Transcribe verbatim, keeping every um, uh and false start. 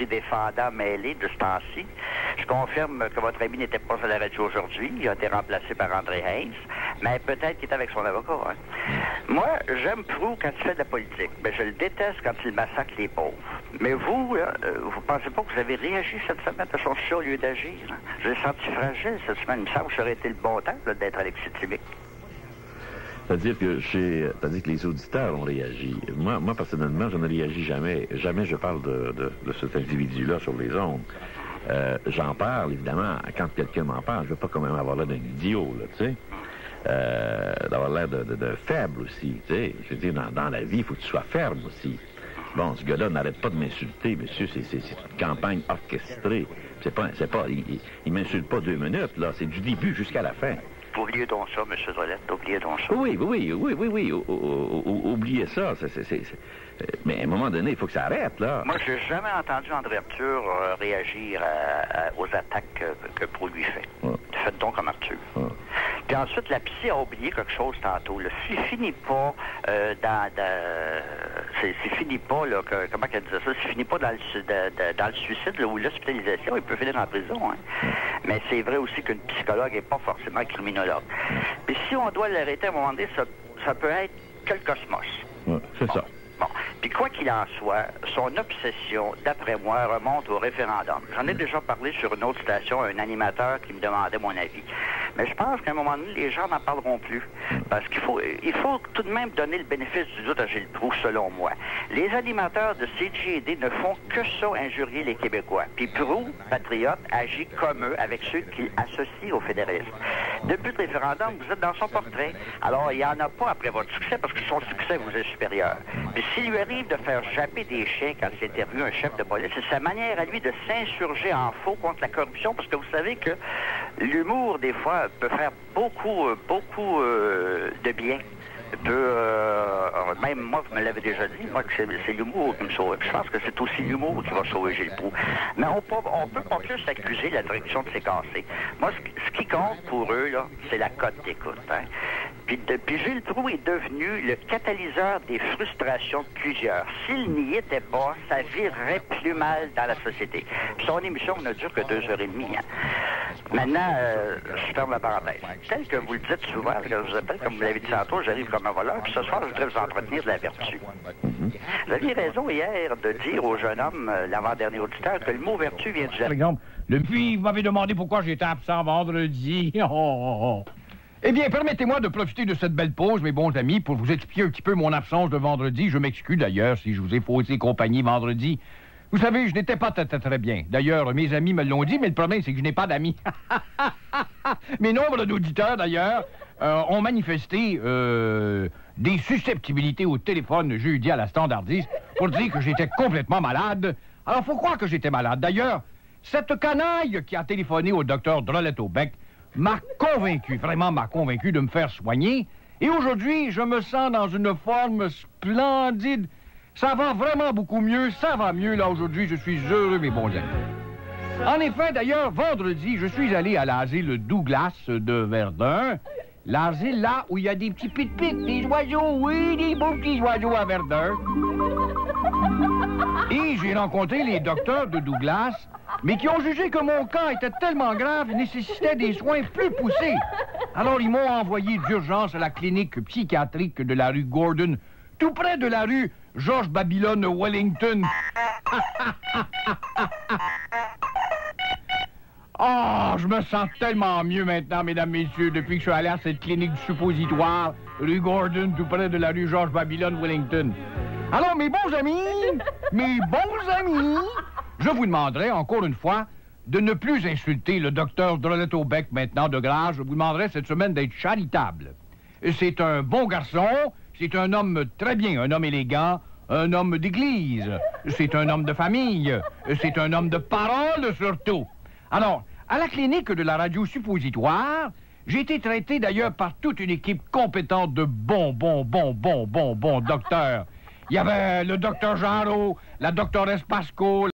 jury défendant mêlé de ce temps-ci. Je confirme que votre ami n'était pas à la radio aujourd'hui. Il a été remplacé par André Hayes. Mais peut-être qu'il est avec son avocat. Hein. Moi, j'aime Proulx quand il fait de la politique. Mais je le déteste quand il massacre les pauvres. Mais vous, là, euh, vous pensez pas que vous avez réagi cette semaine à son sujet au lieu d'agir? Hein? Je l'ai senti fragile cette semaine. Il me semble que ça aurait été le bon temps là, d'être Alexis Thibic. C'est-à-dire que chez, c'est-à-dire que les auditeurs ont réagi. Moi, moi personnellement, je ne réagis jamais. Jamais je parle de, de, de cet individu-là sur les ondes. Euh, j'en parle, évidemment, quand quelqu'un m'en parle. Je ne veux pas quand même avoir l'air d'un idiot, là, tu sais. Euh, d'avoir l'air de, de, de faible aussi, tu sais. Je veux dire, dans, dans la vie, il faut que tu sois ferme aussi. Bon, ce gars-là n'arrête pas de m'insulter, monsieur. C'est, c'est, c'est une campagne orchestrée. C'est pas, c'est pas, il, il, il m'insulte pas deux minutes, là. C'est du début jusqu'à la fin. Oubliez donc ça, M. Drolette, oubliez donc ça. Oui, oui, oui, oui, oui, o- o- o- oubliez ça. C'est, c'est, c'est, c'est... Mais à un moment donné, il faut que ça arrête, là. Moi, j'ai jamais entendu André Arthur euh, réagir à, à, aux attaques que, que Proulx lui fait. Ouais. Faites donc comme Arthur. Ouais. Puis ensuite, la psy a oublié quelque chose tantôt. Là. C'est fini pas euh, dans... dans c'est, c'est fini pas, là, que, comment qu'elle disait ça? C'est fini pas dans le, de, de, dans le suicide là, ou l'hospitalisation. Il peut finir en prison. Hein. Mais c'est vrai aussi qu'une psychologue n'est pas forcément criminologue. Puis si on doit l'arrêter à un moment donné, ça, ça peut être que le cosmos. Ouais, c'est bon. ça. Bon. Puis quoi qu'il en soit, son obsession, d'après moi, remonte au référendum. J'en ai déjà parlé sur une autre station à un animateur qui me demandait mon avis. Mais je pense qu'à un moment donné, les gens n'en parleront plus. Parce qu'il faut, il faut tout de même donner le bénéfice du doute à Gilles Proulx, selon moi. Les animateurs de C J D ne font que ça injurier les Québécois. Puis Proulx, patriote, agit comme eux avec ceux qu'il associe au fédéralisme. Depuis le référendum, vous êtes dans son portrait. Alors, il n'y en a pas après votre succès parce que son succès vous est supérieur. Puis s'il lui arrive de faire japper des chiens quand il interviewe un chef de police, c'est sa manière à lui de s'insurger en faux contre la corruption parce que vous savez que l'humour, des fois, peut faire beaucoup, beaucoup euh, de bien. Peut, euh, même moi, vous me l'avez déjà dit, moi, que c'est, c'est l'humour qui me sauve. Je pense que c'est aussi l'humour qui va sauver Gilles Proulx. Mais on peut, on peut pas juste accuser la direction de ses cassés. Moi, ce, ce qui compte pour eux, là, c'est la cote d'écoute. Hein. Puis, de, puis Gilles Proulx est devenu le catalyseur des frustrations de plusieurs. S'il n'y était pas, ça virerait plus mal dans la société. Puis son émission ne dure que deux heures et demie. Hein. Maintenant, euh, je ferme la parenthèse. Tel que vous le dites souvent, quand je vous appelle, comme vous l'avez dit tantôt, j'arrive comme un voleur, puis ce soir, je voudrais vous entretenir de la vertu. Vous aviez raison hier de dire au jeune homme, euh, l'avant-dernier auditeur, que le mot vertu vient du... Par exemple, depuis, vous m'avez demandé pourquoi j'étais absent vendredi. Oh, oh, oh. Eh bien, permettez-moi de profiter de cette belle pause, mes bons amis, pour vous expliquer un petit peu mon absence de vendredi. Je m'excuse d'ailleurs si je vous ai faussé compagnie vendredi. Vous savez, je n'étais pas très, très, très bien. D'ailleurs, mes amis me l'ont dit, mais le problème, c'est que je n'ai pas d'amis. Mes nombres d'auditeurs, d'ailleurs, euh, ont manifesté euh, des susceptibilités au téléphone jeudi à la standardiste pour dire que j'étais complètement malade. Alors, faut croire que j'étais malade. D'ailleurs, cette canaille qui a téléphoné au docteur Drolette-au-Bec m'a convaincu, vraiment m'a convaincu de me faire soigner. Et aujourd'hui, je me sens dans une forme splendide. Ça va vraiment beaucoup mieux, ça va mieux, là, aujourd'hui. Je suis heureux, mes bons amis. En effet, d'ailleurs, vendredi, je suis allé à l'asile Douglas de Verdun. L'asile, là, où il y a des petits pic-pics, des oiseaux, oui, des beaux petits oiseaux à Verdun. Et j'ai rencontré les docteurs de Douglas, mais qui ont jugé que mon cas était tellement grave et nécessitait des soins plus poussés. Alors, ils m'ont envoyé d'urgence à la clinique psychiatrique de la rue Gordon, tout près de la rue George Babylone Wellington. Oh, je me sens tellement mieux maintenant, mesdames, messieurs, depuis que je suis allé à cette clinique du suppositoire, rue Gordon, tout près de la rue George Babylone Wellington. Alors, mes bons amis, mes bons amis, je vous demanderai encore une fois de ne plus insulter le docteur Drolette-au-Bec maintenant de grâce. Je vous demanderai cette semaine d'être charitable. C'est un bon garçon. C'est un homme très bien, un homme élégant, un homme d'église. C'est un homme de famille. C'est un homme de parole, surtout. Alors, à la clinique de la radio suppositoire, j'ai été traité d'ailleurs par toute une équipe compétente de bons, bons, bons, bons, bons, bons docteurs. Il y avait le docteur Genreau, la doctoresse Pasco,